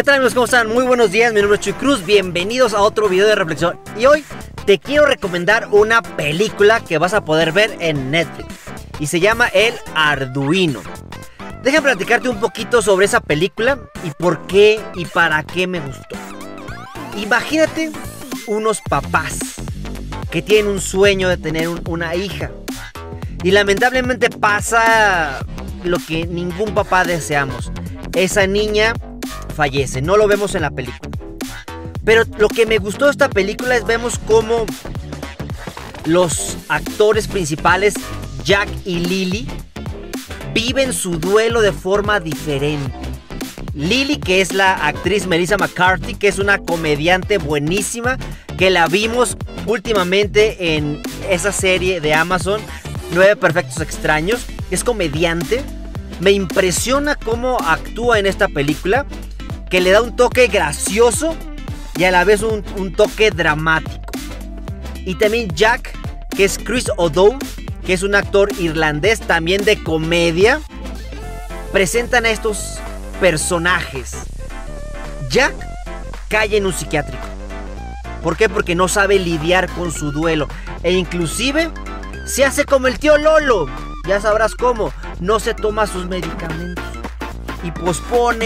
¿Qué tal, amigos? ¿Cómo están? Muy buenos días, mi nombre es Chuy Cruz. Bienvenidos a otro video de reflexión. Y hoy te quiero recomendar una película que vas a poder ver en Netflix. Y se llama El Arduino. Déjame platicarte un poquito sobre esa película y por qué y para qué me gustó. Imagínate unos papás que tienen un sueño de tener una hija. Y lamentablemente pasa lo que ningún papá deseamos. Esa niña fallece, no lo vemos en la película. Pero lo que me gustó de esta película es vemos cómo los actores principales, Jack y Lily, viven su duelo de forma diferente. Lily, que es la actriz Melissa McCarthy, que es una comediante buenísima, que la vimos últimamente en esa serie de Amazon, 9 Perfectos Extraños. Es comediante. Me impresiona cómo actúa en esta película, que le da un toque gracioso y a la vez un toque dramático. Y también Jack, que es Chris O'Dowd, que es un actor irlandés también de comedia. Presentan a estos personajes. Jack cae en un psiquiátrico. ¿Por qué? Porque no sabe lidiar con su duelo. E inclusive se hace como el tío Lolo. Ya sabrás cómo. No se toma sus medicamentos. Y pospone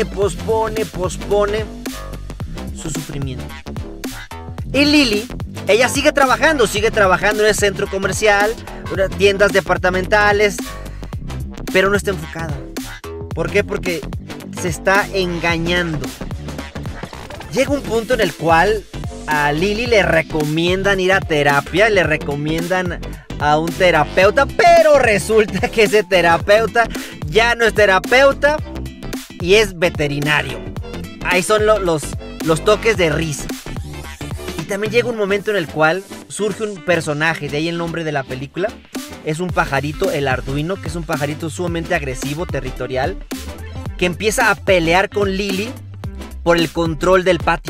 su sufrimiento. Y Lily, ella sigue trabajando en el centro comercial, tiendas departamentales, pero no está enfocada. ¿Por qué? Porque se está engañando. Llega un punto en el cual a Lily le recomiendan ir a terapia, le recomiendan a un terapeuta, pero resulta que ese terapeuta ya no es terapeuta y es veterinario. Ahí son los toques de risa. Y también llega un momento en el cual surge un personaje, de ahí el nombre de la película. Es un pajarito, el Arduino, que es un pajarito sumamente agresivo, territorial, que empieza a pelear con Lily por el control del patio.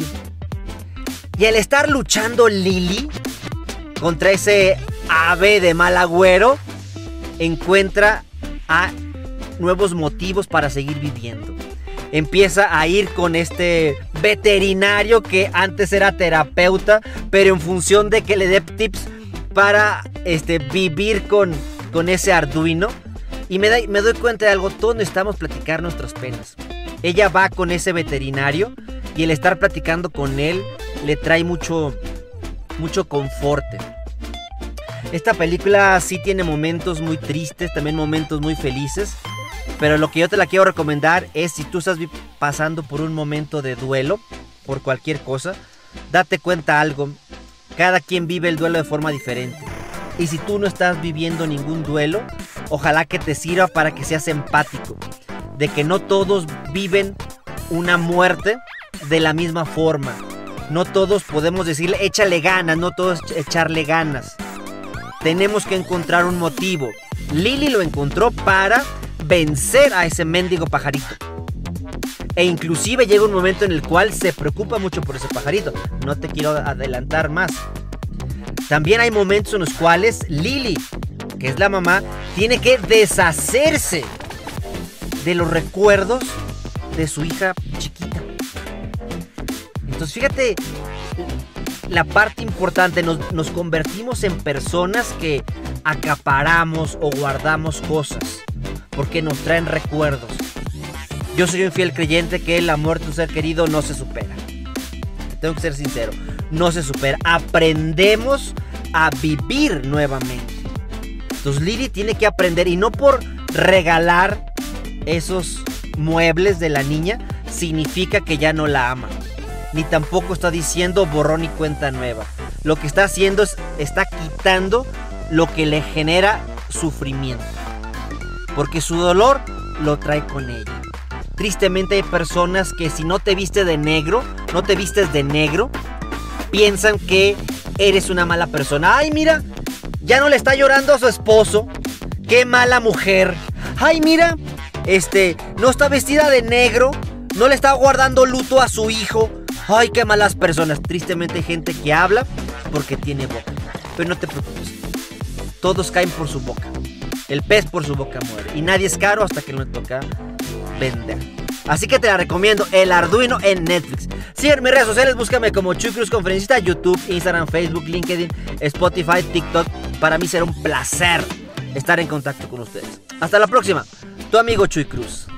Y al estar luchando Lily contra ese ave de mal agüero, encuentra a nuevos motivos para seguir viviendo. Empieza a ir con este veterinario que antes era terapeuta, pero en función de que le dé tips para vivir con ese Arduino. Y me doy cuenta de algo, todos necesitamos platicar nuestras penas. Ella va con ese veterinario y el estar platicando con él le trae mucho confort. Esta película sí tiene momentos muy tristes, también momentos muy felices. Pero lo que yo te la quiero recomendar es, si tú estás pasando por un momento de duelo, por cualquier cosa, date cuenta algo. Cada quien vive el duelo de forma diferente. Y si tú no estás viviendo ningún duelo, ojalá que te sirva para que seas empático. De que no todos viven una muerte de la misma forma. No todos podemos decirle échale ganas, no todos echarle ganas. Tenemos que encontrar un motivo. Lily lo encontró para vencer a ese mendigo pajarito. E inclusive llega un momento en el cual se preocupa mucho por ese pajarito. No te quiero adelantar más. También hay momentos en los cuales Lily, que es la mamá, tiene que deshacerse de los recuerdos de su hija chiquita. Entonces fíjate la parte importante. Nos convertimos en personas que acaparamos o guardamos cosas porque nos traen recuerdos. Yo soy un fiel creyente que la muerte de un ser querido no se supera. Tengo que ser sincero, no se supera. Aprendemos a vivir nuevamente. Entonces Lily tiene que aprender, y no por regalar esos muebles de la niña significa que ya no la ama. Ni tampoco está diciendo borrón y cuenta nueva. Lo que está haciendo es, está quitando lo que le genera sufrimiento. Porque su dolor lo trae con ella. Tristemente hay personas que si no te vistes de negro, piensan que eres una mala persona. Ay, mira, ya no le está llorando a su esposo. Qué mala mujer. Ay, mira, no está vestida de negro, no le está guardando luto a su hijo. Ay, qué malas personas. Tristemente hay gente que habla porque tiene boca. Pero no te preocupes, todos caen por su boca. El pez por su boca muere. Y nadie es caro hasta que no le toca vender. Así que te la recomiendo, El Arduino en Netflix. Sigue en mis redes sociales, búscame como Chuy Cruz Conferencista, YouTube, Instagram, Facebook, LinkedIn, Spotify, TikTok. Para mí será un placer estar en contacto con ustedes. Hasta la próxima, tu amigo Chuy Cruz.